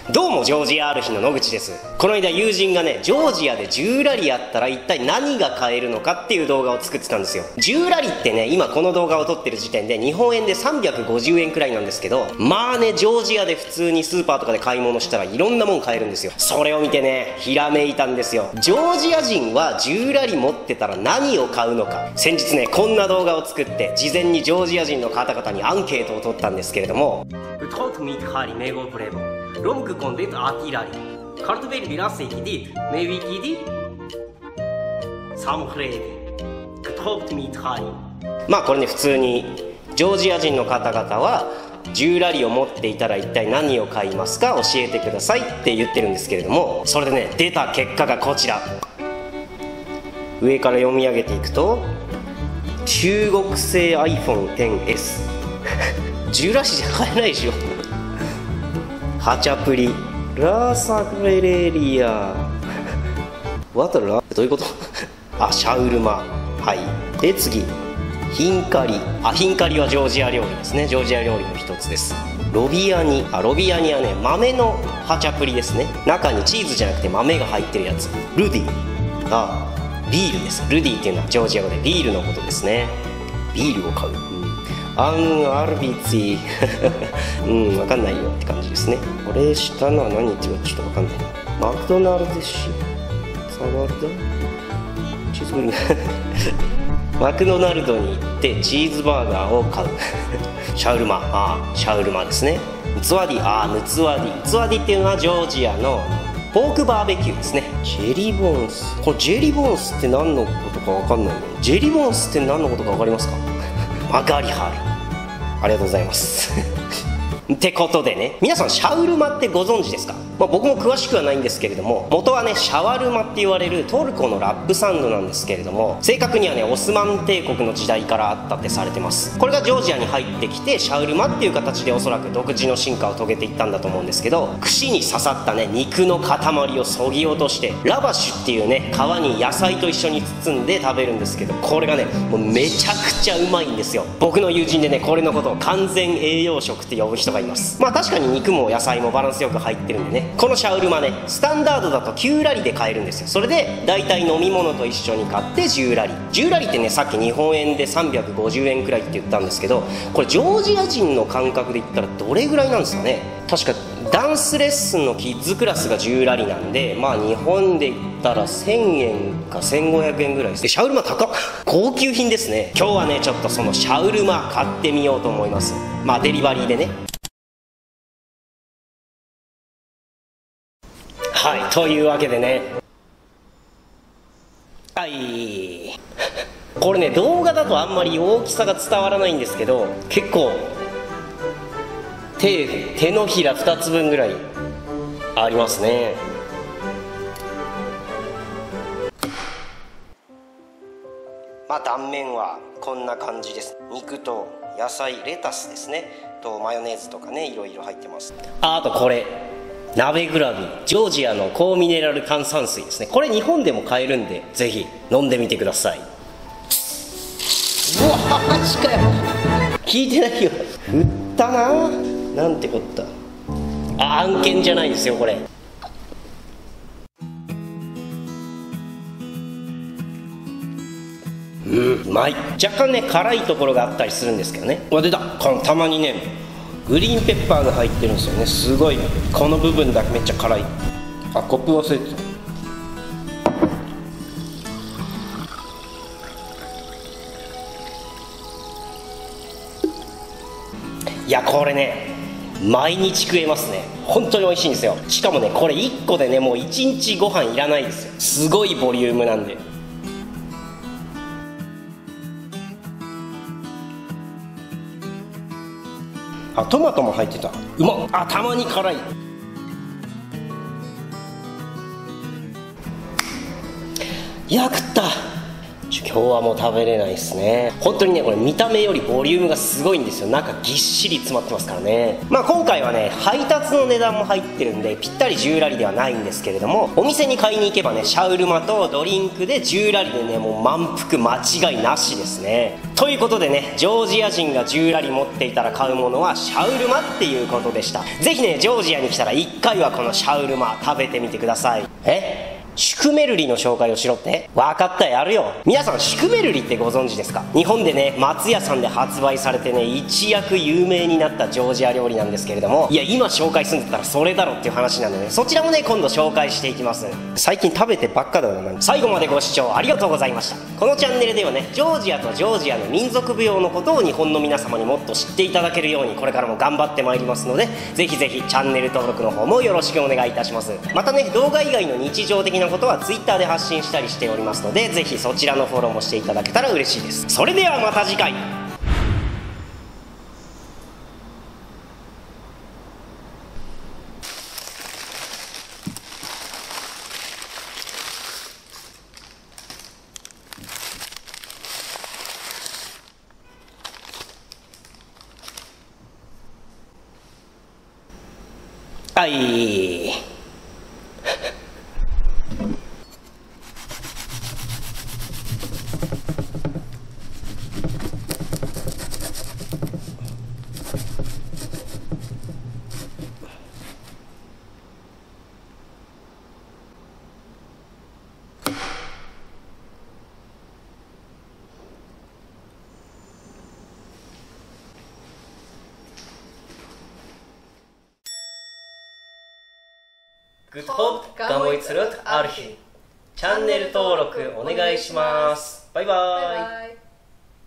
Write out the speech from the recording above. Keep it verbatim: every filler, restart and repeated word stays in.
どうもジョージアある日の野口です。この間友人がね、ジョージアでじゅうラリあったら一体何が買えるのかっていう動画を作ってたんですよ。じゅうラリってね、今この動画を撮ってる時点で日本円でさんびゃくごじゅうえんくらいなんですけど、まあね、ジョージアで普通にスーパーとかで買い物したらいろんなもん買えるんですよ。それを見てね、ひらめいたんですよ。ジョージア人はじゅうラリ持ってたら何を買うのか。先日ね、こんな動画を作って事前にジョージア人の方々にアンケートを取ったんですけれども、Betot met haar in Mego Prevo. Rom kon dit atirari. Kartbel biraz ekidi. Mevikidi. Samhredi. Betot met haar. まあこれね、普通にジョージア人の方々はじゅうラリを持っていたら一体何を買いますか教えてくださいって言ってるんですけれども、それでね、出た結果がこちら。上から読み上げていくと、中国製 アイフォンテンエス じゅうラリじゃ買えないでしょ。ハチャプリラーサクレレリアワタラどういうことあ、シャウルマ。はい。で次、ヒンカリ。あ、ヒンカリはジョージア料理ですね。ジョージア料理の一つです。ロビアニ。あ、ロビアニはね、豆のハチャプリですね。中にチーズじゃなくて豆が入ってるやつ。ルディ。あ、ビールです。ルディっていうのはジョージア語でビールのことですね。ビールを買う。アンアルビツィうん、わかんないよって感じですね。これ下のは何っていうかちょっとわかんない。マクドナルドシサワルダチーズブルガーマクドナルドに行ってチーズバーガーを買うシャウルマ。ああ、シャウルマですね。ムツワディ。ああ、ムツワディ。ムツワディっていうのはジョージアのポークバーベキューですね。ジェリーボーンス。これジェリーボーンスって何のことかわかんないよ。ジェリーボーンスって何のことかわかりますか？マガリハル。ありがとうございますってことでね、皆さんシャウルマってご存知ですか？まあ、僕も詳しくはないんですけれども、元はねシャワルマって言われるトルコのラップサンドなんですけれども、正確にはねオスマン帝国の時代からあったってされてます。これがジョージアに入ってきてシャウルマっていう形でおそらく独自の進化を遂げていったんだと思うんですけど、串に刺さったね肉の塊をそぎ落としてラバシュっていうね皮に野菜と一緒に包んで食べるんですけど、これがねもうめちゃくちゃうまいんですよ。僕の友人でねこれのことを完全栄養食って呼ぶ人がいます。まあ確かに肉も野菜もバランスよく入ってるんでね、このシャウルマねスタンダードだときゅうラリで買えるんですよ。それで大体飲み物と一緒に買ってじゅうラリ。じゅうラリってねさっき日本円でさんびゃくごじゅうえんくらいって言ったんですけど、これジョージア人の感覚で言ったらどれぐらいなんですかね。確かダンスレッスンのキッズクラスがじゅうラリなんで、まあ日本で言ったらせんえんかせんごひゃくえんぐらいです。でシャウルマ高っ、高級品ですね。今日はねちょっとそのシャウルマ買ってみようと思います。まあデリバリーでね。はい、というわけでね、はいこれね動画だとあんまり大きさが伝わらないんですけど、結構手手のひらふたつぶんぐらいありますね。まあ断面はこんな感じです。肉と野菜、レタスですねとマヨネーズとかねいろいろ入ってます。 あ, あとこれ鍋グラビジョージアの高ミネラル炭酸水ですね。これ日本でも買えるんでぜひ飲んでみてください。うわマジかよ、聞いてないよ。振ったな、なんてこった。あ、案件じゃないですよこれ。うん、うまい。若干ね辛いところがあったりするんですけどね。わ、出た。このたまにねグリーンペッパーが入ってるんですよね。すごいこの部分だけめっちゃ辛い。あ、コップ忘れてた。いやこれね毎日食えますね。本当に美味しいんですよ。しかもねこれいっこでねもういちにちご飯いらないですよ。すごいボリュームなんで。あ、トマトも入ってた。うまっ。あ、たまに辛い。いや食った。 今日はもう食べれないですね。本当にね、これ見た目よりボリュームがすごいんですよ。中ぎっしり詰まってますからね。まあ今回はね、配達の値段も入ってるんでぴったりじゅうラリではないんですけれども、お店に買いに行けばね、シャウルマとドリンクでじゅうラリでね、もう満腹間違いなしですね。ということでね、ジョージア人がじゅうラリ持っていたら買うものはシャウルマっていうことでした。ぜひね、ジョージアに来たらいっかいはこのシャウルマ食べてみてください。えシュクメルリの紹介をしろって？分かった、やるよ。皆さんシュクメルリってご存知ですか？日本でね、松屋さんで発売されてね、一躍有名になったジョージア料理なんですけれども、いや今紹介するんだったらそれだろっていう話なんでね、そちらもね今度紹介していきます。最近食べてばっかだな。最後までご視聴ありがとうございました。このチャンネルではね、ジョージアとジョージアの民族舞踊のことを日本の皆様にもっと知っていただけるようにこれからも頑張ってまいりますので、ぜひぜひチャンネル登録の方もよろしくお願いいたします。またね、動画以外の日常的なことは Twitter で発信したりしておりますので、ぜひそちらのフォローもしていただけたら嬉しいです。それではまた次回。はい。Good Hope Gamoy Tsurut Arhin。チャンネル登録お願いします。バイバイ。